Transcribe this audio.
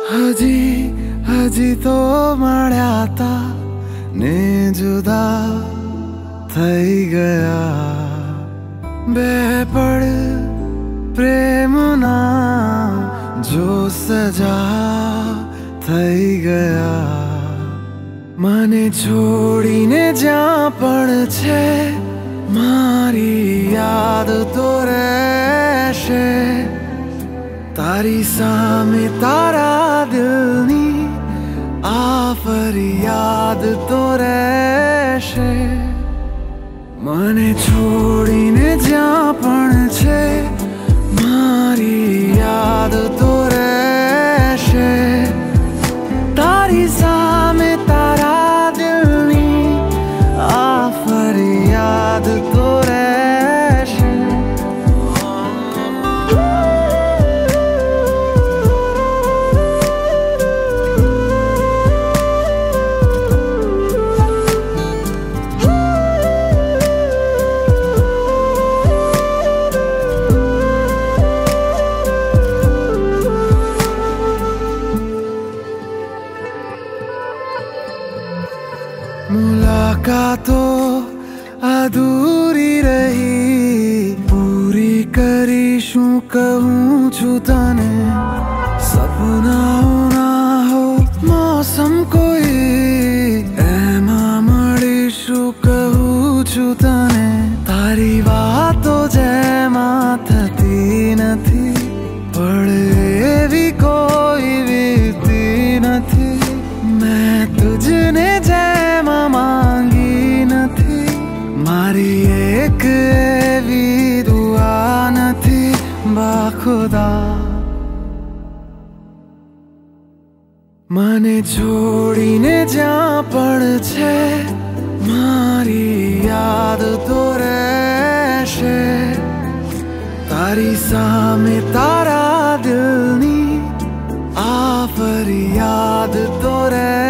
હજી તો મળ્યા તા ને જુદા થઈ ગયા બે પળ પ્રેમના જો સજા થઈ ગયા મને છોડીને જ્યાં પણ છે મારી યાદ તો રહેશે તારી સામે તારા દિલની આ ફરિયાદ તો રહેશે મને છોડીને જ્યાં પણ છે મારી યાદ તો રહેશે તારી સામે તારા દિલની આ ફરિયાદ તો રહેશે मुलाकातो अधूरी रही पूरी करीशूं कहूं છું તને સપનાઓ ના હો મૌસમ કોઈ એમાં મળીશું કહું છું તને તારી વાતો જેમાં થતી નથી પડે એવી કોઈ વીતી નથી મેં તુજને જેમાં માંગી નથી મારી એક એવી દુઆ નથી બાખુદા મને છોડીને જ્યાં પણ છે મારી યાદ તો રહેશે તારી સામે તારા દિલની આ ફરિયાદ તો રહેશે